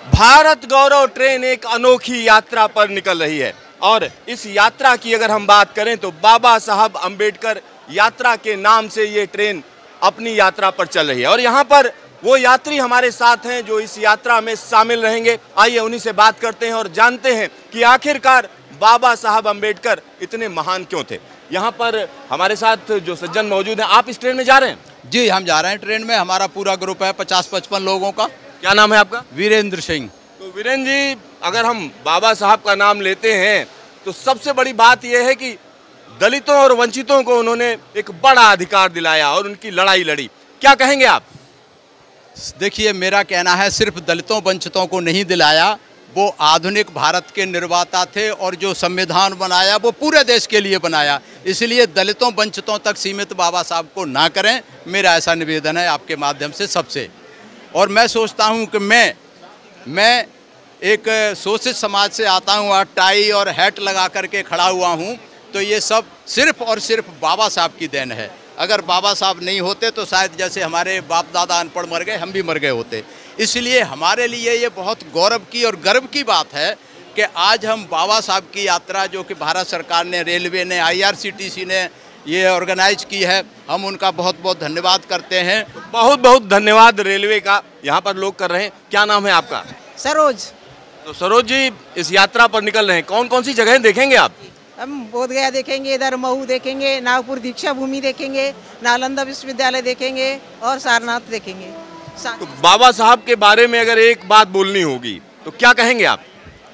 भारत गौरव train एक अनोखी यात्रा पर निकल रही है और इस यात्रा की अगर हम बात करें तो बाबा साहब अंबेडकर यात्रा के नाम से ये ट्रेन अपनी यात्रा पर चल रही है और यहाँ पर वो यात्री हमारे साथ हैं जो इस यात्रा में शामिल रहेंगे। आइए उन्हीं से बात करते हैं और जानते हैं कि आखिरकार बाबा साहब अंबेडकर इतने महान क्यों थे। यहाँ पर हमारे साथ जो सज्जन मौजूद हैं, आप इस ट्रेन में जा रहे हैं? जी, हम जा रहे हैं ट्रेन में। हमारा पूरा ग्रुप है 50-55 लोगों का। क्या नाम है आपका? वीरेंद्र सिंह। तो वीरेंद्र जी, अगर हम बाबा साहब का नाम लेते हैं तो सबसे बड़ी बात यह है कि दलितों और वंचितों को उन्होंने एक बड़ा अधिकार दिलाया और उनकी लड़ाई लड़ी। क्या कहेंगे आप? देखिए, मेरा कहना है सिर्फ दलितों वंचितों को नहीं दिलाया, वो आधुनिक भारत के निर्माता थे और जो संविधान बनाया वो पूरे देश के लिए बनाया। इसलिए दलितों वंचितों तक सीमित बाबा साहब को ना करें, मेरा ऐसा निवेदन है आपके माध्यम से सबसे। और मैं सोचता हूं कि मैं एक शोषित समाज से आता हूं और टाई और हैट लगा करके खड़ा हुआ हूं, तो ये सब सिर्फ और सिर्फ बाबा साहब की देन है। अगर बाबा साहब नहीं होते तो शायद जैसे हमारे बाप दादा अनपढ़ मर गए, हम भी मर गए होते। इसलिए हमारे लिए ये बहुत गौरव की और गर्व की बात है कि आज हम बाबा साहब की यात्रा, जो कि भारत सरकार ने, रेलवे ने, IRCTC ने ये ऑर्गेनाइज की है, हम उनका बहुत बहुत धन्यवाद करते हैं। बहुत बहुत धन्यवाद रेलवे का, यहाँ पर लोग कर रहे हैं। क्या नाम है आपका? सरोज। तो सरोज जी, इस यात्रा पर निकल रहे हैं, कौन कौन सी जगह देखेंगे आप? हम बोधगया देखेंगे, इधर महू देखेंगे, नागपुर दीक्षा भूमि देखेंगे, नालंदा विश्वविद्यालय देखेंगे और सारनाथ देखेंगे। तो बाबा साहब के बारे में अगर एक बात बोलनी होगी तो क्या कहेंगे आप?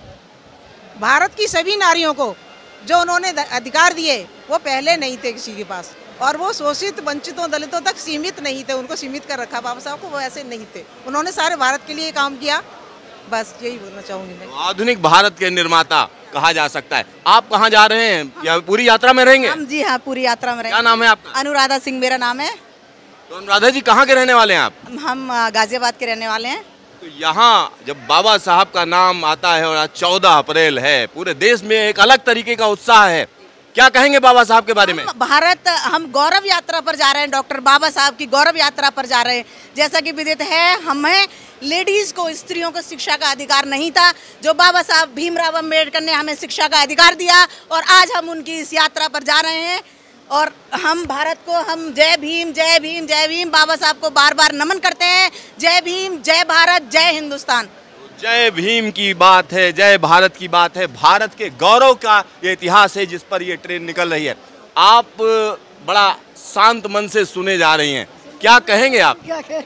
भारत की सभी नारियों को जो उन्होंने अधिकार दिए वो पहले नहीं थे किसी के पास, और वो शोषित वंचितों दलितों तक सीमित नहीं थे। उनको सीमित कर रखा बाबा साहब को, वो ऐसे नहीं थे। उन्होंने सारे भारत के लिए काम किया। बस यही बोलना चाहूंगी मैं। आधुनिक भारत के निर्माता कहा जा सकता है। आप कहाँ जा रहे हैं या पूरी यात्रा में रहेंगे? हम जी हाँ, पूरी यात्रा में रहेंगे। क्या नाम है आपका? अनुराधा सिंह मेरा नाम है। तो अनुराधा जी, कहाँ के रहने वाले हैं आप? हम गाजियाबाद के रहने वाले हैं। तो यहाँ जब बाबा साहब का नाम आता है और आज 14 अप्रैल है, पूरे देश में एक अलग तरीके का उत्साह है। क्या कहेंगे बाबा साहब के बारे में? हम गौरव यात्रा पर जा रहे हैं, डॉक्टर बाबा साहब की गौरव यात्रा पर जा रहे हैं। जैसा कि विदित है, हमें लेडीज को, स्त्रियों को शिक्षा का अधिकार नहीं था, जो बाबा साहब भीमराव अंबेडकर ने हमें शिक्षा का अधिकार दिया, और आज हम उनकी इस यात्रा पर जा रहे हैं। और हम भारत को, हम जय भीम जय भीम जय भीम बाबा साहब को बार बार नमन करते हैं। जय भीम, जय भारत, जय हिंदुस्तान। जय भीम की बात है, जय भारत की बात है। भारत के गौरव का ये इतिहास है जिस पर ये ट्रेन निकल रही है। आप बड़ा शांत मन से सुने जा रही हैं, क्या कहेंगे आप?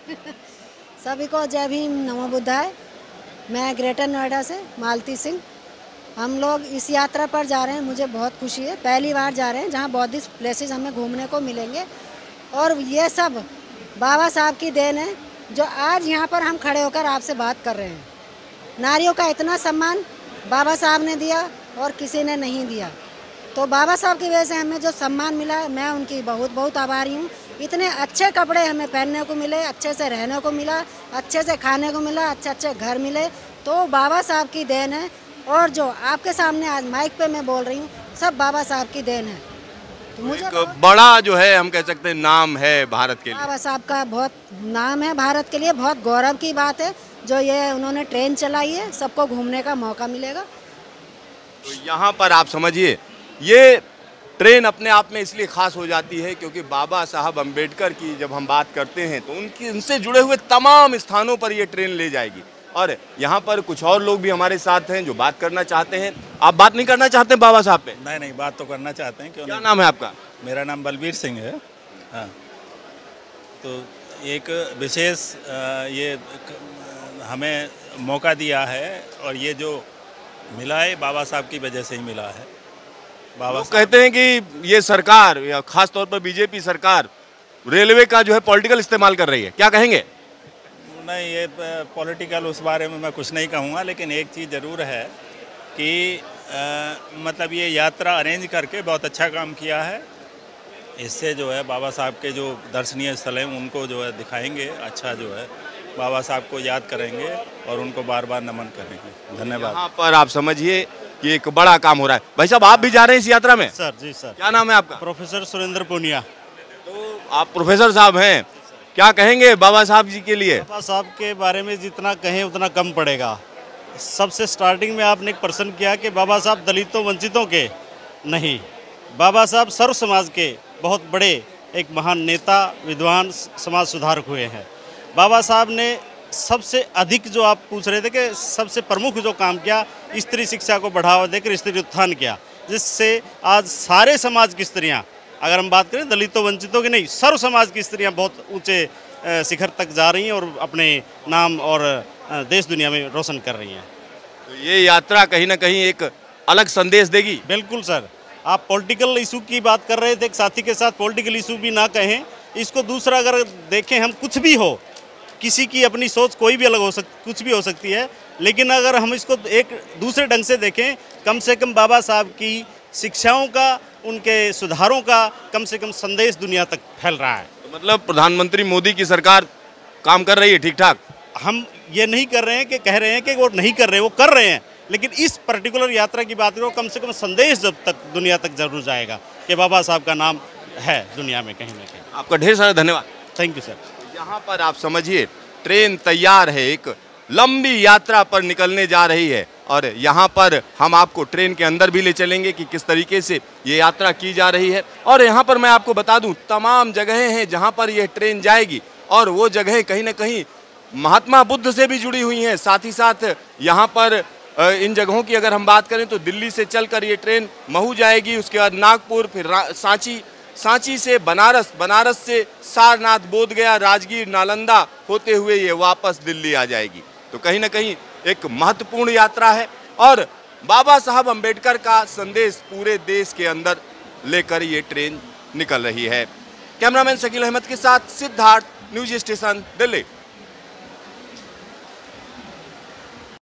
सभी को जय भीम, नमो बुद्धाय। मैं ग्रेटर नोएडा से मालती सिंह। हम लोग इस यात्रा पर जा रहे हैं, मुझे बहुत खुशी है। पहली बार जा रहे हैं जहां बौद्धिस्ट प्लेसेस हमें घूमने को मिलेंगे, और ये सब बाबा साहब की देन है जो आज यहाँ पर हम खड़े होकर आपसे बात कर रहे हैं। नारियों का इतना सम्मान बाबा साहब ने दिया और किसी ने नहीं दिया, तो बाबा साहब की वजह से हमें जो सम्मान मिला, मैं उनकी बहुत बहुत आभारी हूँ। इतने अच्छे कपड़े हमें पहनने को मिले, अच्छे से रहने को मिला, अच्छे से खाने को मिला, अच्छे अच्छे घर मिले, तो बाबा साहब की देन है। और जो आपके सामने आज माइक पे मैं बोल रही हूँ, सब बाबा साहब की देन है। तो मुझे एक बड़ा जो है, हम कह सकते हैं, नाम है भारत के लिए। बाबा साहब का बहुत नाम है भारत के लिए, बहुत गौरव की बात है जो ये उन्होंने ट्रेन चलाई है, सबको घूमने का मौका मिलेगा। तो यहाँ पर आप समझिए, ये ट्रेन अपने आप में इसलिए खास हो जाती है क्योंकि बाबा साहब अंबेडकर की जब हम बात करते हैं तो उनसे जुड़े हुए तमाम स्थानों पर ये ट्रेन ले जाएगी। और यहाँ पर कुछ और लोग भी हमारे साथ हैं जो बात करना चाहते हैं। आप बात नहीं करना चाहते बाबा साहब पे? नहीं, बात तो करना चाहते हैं। क्यों? क्या नाम है आपका? मेरा नाम बलबीर सिंह है। हाँ, तो एक विशेष ये हमें मौका दिया है, और ये जो मिला है बाबा साहब की वजह से ही मिला है। बाबा कहते हैं कि ये सरकार, या खास तौर पर बीजेपी सरकार, रेलवे का जो है पॉलिटिकल इस्तेमाल कर रही है। क्या कहेंगे? नहीं, ये पॉलिटिकल, उस बारे में मैं कुछ नहीं कहूँगा, लेकिन एक चीज़ ज़रूर है कि मतलब ये यात्रा अरेंज करके बहुत अच्छा काम किया है। इससे जो है बाबा साहब के जो दर्शनीय स्थल हैं उनको जो है दिखाएंगे, अच्छा जो है बाबा साहब को याद करेंगे और उनको बार बार नमन करेंगे। धन्यवाद। यहाँ पर आप समझिए कि एक बड़ा काम हो रहा है। भाई साहब, आप भी जा रहे हैं इस यात्रा में? Sir ji sir. क्या नाम है आपका? प्रोफेसर सुरेंद्र पूनिया। तो आप प्रोफेसर साहब हैं, क्या कहेंगे बाबा साहब जी के लिए? बाबा साहब के बारे में जितना कहें उतना कम पड़ेगा। सबसे स्टार्टिंग में आपने एक प्रश्न किया कि बाबा साहब दलितों वंचितों के, नहीं, बाबा साहब सर्व समाज के बहुत बड़े एक महान नेता, विद्वान, समाज सुधारक हुए हैं। बाबा साहब ने सबसे अधिक, जो आप पूछ रहे थे कि सबसे प्रमुख जो काम किया, स्त्री शिक्षा को बढ़ावा देकर स्त्री उत्थान किया, जिससे आज सारे समाज की स्त्रियां, अगर हम बात करें दलितों वंचितों की नहीं, सर्व समाज की स्त्रियां बहुत ऊंचे शिखर तक जा रही हैं और अपने नाम और देश दुनिया में रोशन कर रही हैं। तो ये यात्रा कहीं ना कहीं एक अलग संदेश देगी। बिल्कुल सर, आप पॉलिटिकल इशू की बात कर रहे थे, एक साथी के साथ पॉलिटिकल इशू भी ना कहें इसको, दूसरा अगर देखें हम, कुछ भी हो, किसी की अपनी सोच कोई भी अलग हो कुछ भी हो सकती है, लेकिन अगर हम इसको एक दूसरे ढंग से देखें, कम से कम बाबा साहब की शिक्षाओं का, उनके सुधारों का कम से कम संदेश दुनिया तक फैल रहा है। तो मतलब प्रधानमंत्री मोदी की सरकार काम कर रही है ठीक ठाक? हम ये नहीं कर रहे हैं कि कह रहे हैं कि वो नहीं कर रहे हैं, वो कर रहे हैं, लेकिन इस पर्टिकुलर यात्रा की बात करो, कम से कम संदेश जब तक दुनिया तक जरूर जाएगा कि बाबा साहब का नाम है दुनिया में कहीं ना कहीं। आपका ढेर सारा धन्यवाद। Thank you sir. यहाँ पर आप समझिए, ट्रेन तैयार है, एक लंबी यात्रा पर निकलने जा रही है, और यहाँ पर हम आपको ट्रेन के अंदर भी ले चलेंगे कि किस तरीके से ये यात्रा की जा रही है। और यहाँ पर मैं आपको बता दूँ, तमाम जगहें हैं जहाँ पर यह ट्रेन जाएगी, और वो जगहें कहीं ना कहीं महात्मा बुद्ध से भी जुड़ी हुई हैं। साथ ही साथ यहाँ पर इन जगहों की अगर हम बात करें तो दिल्ली से चलकर ये ट्रेन महू जाएगी, उसके बाद नागपुर, फिर सांची, सांची से बनारस, बनारस से सारनाथ, बोधगया, राजगीर, नालंदा होते हुए ये वापस दिल्ली आ जाएगी। तो कहीं ना कहीं एक महत्वपूर्ण यात्रा है, और बाबा साहब अम्बेडकर का संदेश पूरे देश के अंदर लेकर ये ट्रेन निकल रही है। कैमरामैन शकील अहमद के साथ सिद्धार्थ, न्यूज स्टेशन, दिल्ली।